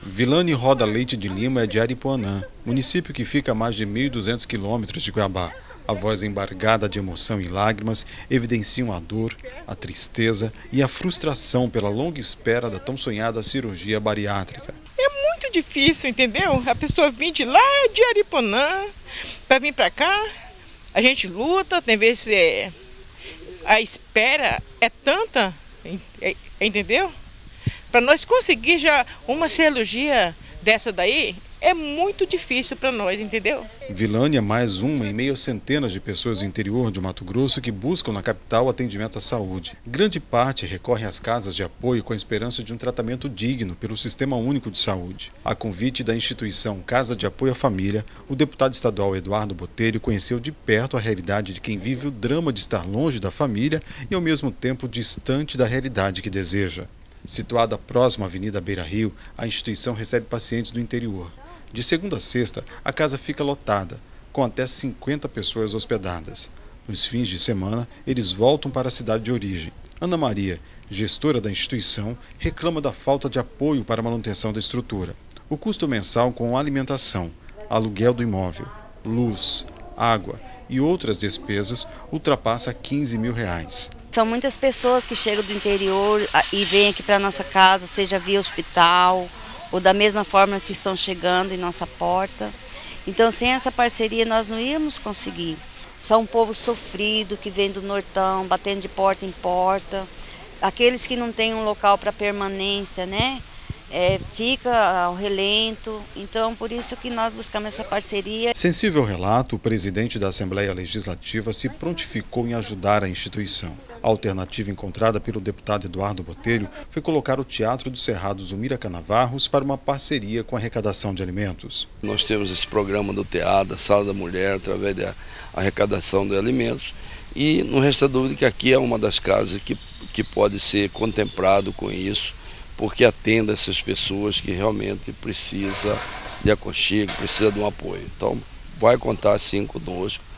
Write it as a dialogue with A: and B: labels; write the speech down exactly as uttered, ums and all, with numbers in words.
A: Vilane Roda Leite de Lima é de Aripuanã, município que fica a mais de mil e duzentos quilômetros de Cuiabá. A voz embargada de emoção e lágrimas evidenciam a dor, a tristeza e a frustração pela longa espera da tão sonhada cirurgia bariátrica.
B: É muito difícil, entendeu? A pessoa vir de lá de Aripuanã para vir para cá, a gente luta, tem vezes é, a espera é tanta, entendeu? Para nós conseguir já uma cirurgia dessa daí, é muito difícil para nós, entendeu?
A: Vilane é mais uma em meio a centenas de pessoas do interior de Mato Grosso que buscam na capital atendimento à saúde. Grande parte recorre às casas de apoio com a esperança de um tratamento digno pelo Sistema Único de Saúde. A convite da instituição Casa de Apoio à Família, o deputado estadual Eduardo Botelho conheceu de perto a realidade de quem vive o drama de estar longe da família e ao mesmo tempo distante da realidade que deseja. Situada próxima à Avenida Beira Rio, a instituição recebe pacientes do interior. De segunda a sexta, a casa fica lotada, com até cinquenta pessoas hospedadas. Nos fins de semana, eles voltam para a cidade de origem. Ana Maria, gestora da instituição, reclama da falta de apoio para a manutenção da estrutura. O custo mensal com alimentação, aluguel do imóvel, luz, água e outras despesas ultrapassa quinze mil reais.
C: São muitas pessoas que chegam do interior e vêm aqui para a nossa casa, seja via hospital ou da mesma forma que estão chegando em nossa porta. Então, sem essa parceria, nós não íamos conseguir. São um povo sofrido, que vem do Nortão, batendo de porta em porta. Aqueles que não têm um local para permanência, né? É, fica ao relento, então por isso que nós buscamos essa parceria.
A: Sensível ao relato, o presidente da Assembleia Legislativa se prontificou em ajudar a instituição. A alternativa encontrada pelo deputado Eduardo Botelho foi colocar o Teatro do Cerrado Zumira Canavarros para uma parceria com a arrecadação de alimentos.
D: Nós temos esse programa do teatro, a Sala da Mulher, através da arrecadação de alimentos, e não resta dúvida que aqui é uma das casas que, que pode ser contemplado com isso, porque atenda essas pessoas que realmente precisam de aconchego, precisam de um apoio. Então, vai contar sim conosco.